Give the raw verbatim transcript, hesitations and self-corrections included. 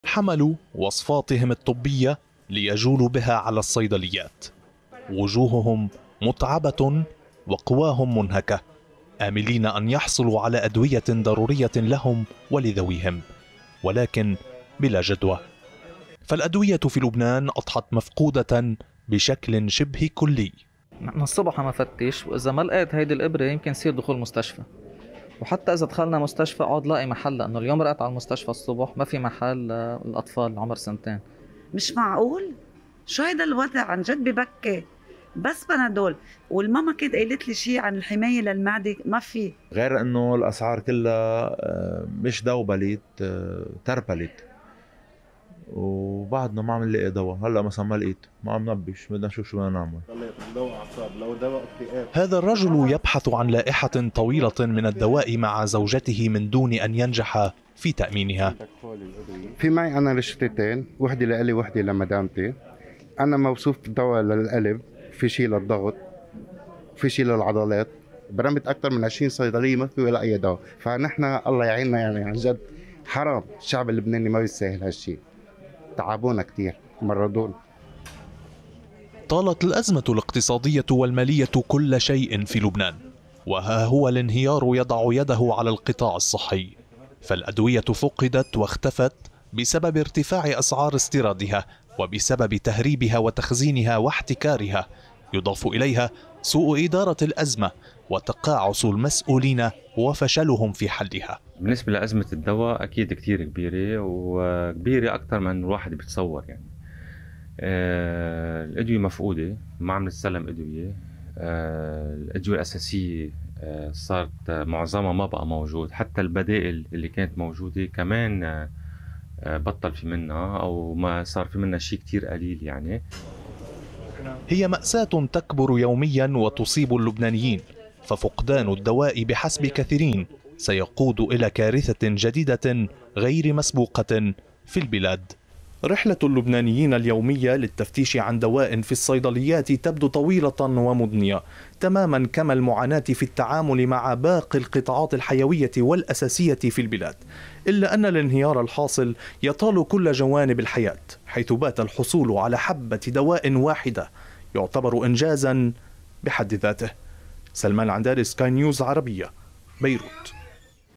حملوا وصفاتهم الطبية ليجولوا بها على الصيدليات، وجوههم متعبة وقواهم منهكة، آملين أن يحصلوا على أدوية ضرورية لهم ولذويهم، ولكن بلا جدوى. فالأدوية في لبنان أضحت مفقودة بشكل شبه كلي. من الصبح عم افتش، واذا ما لقيت هيدي الابره يمكن يصير دخول مستشفى، وحتى اذا دخلنا مستشفى اقعد لاقي محل، لانه اليوم رقت على المستشفى الصبح ما في محل للاطفال عمر سنتين. مش معقول، شو هيدا الوضع عن جد ببكي. بس بنادول، والماما كانت قالت لي شيء عن الحمايه للمعده ما في، غير انه الاسعار كلها مش دوبلت، تربلت، وبعدنا ما عم نلاقي دواء. هلا مثلا ما لقيت، ما عم نبش، بدنا نشوف شو بدنا نعمل. دواء اعصاب، لو دواء اكتئاب. هذا الرجل يبحث عن لائحة طويلة من الدواء مع زوجته من دون أن ينجح في تأمينها. في معي أنا رشتتين، وحدة لإلي وحدة لمدامتي. أنا موصوف دواء للقلب، في شيء للضغط، في شيء للعضلات. برمت أكثر من عشرين صيدلية ما في ولا أي دواء، فنحن الله يعيننا يعني عن جد. حرام الشعب اللبناني ما يستاهل هالشيء، تعبونا كثير، مرضونا. طالت الأزمة الاقتصادية والمالية كل شيء في لبنان، وها هو الانهيار يضع يده على القطاع الصحي، فالأدوية فقدت واختفت بسبب ارتفاع أسعار استيرادها وبسبب تهريبها وتخزينها واحتكارها، يضاف إليها سوء إدارة الأزمة وتقاعس المسؤولين وفشلهم في حلها. بالنسبة لأزمة الدواء أكيد كتير كبيرة، وكبيرة أكثر من الواحد بيتصور. يعني آه الأدوية مفقودة، ما عم نتسلم أدوية. آه الأدوية الأساسية آه صارت معظمها ما بقى موجود، حتى البدائل اللي كانت موجودة كمان آه بطل في منها، أو ما صار في منها شيء كتير قليل. يعني هي مأساة تكبر يوميا وتصيب اللبنانيين، ففقدان الدواء بحسب كثيرين سيقود إلى كارثة جديدة غير مسبوقة في البلاد. رحلة اللبنانيين اليومية للتفتيش عن دواء في الصيدليات تبدو طويلة ومضنية، تماما كما المعاناة في التعامل مع باقي القطاعات الحيوية والأساسية في البلاد، إلا أن الانهيار الحاصل يطال كل جوانب الحياة، حيث بات الحصول على حبة دواء واحدة يعتبر إنجازا بحد ذاته. سلمان العنداري، سكاي نيوز عربية، بيروت.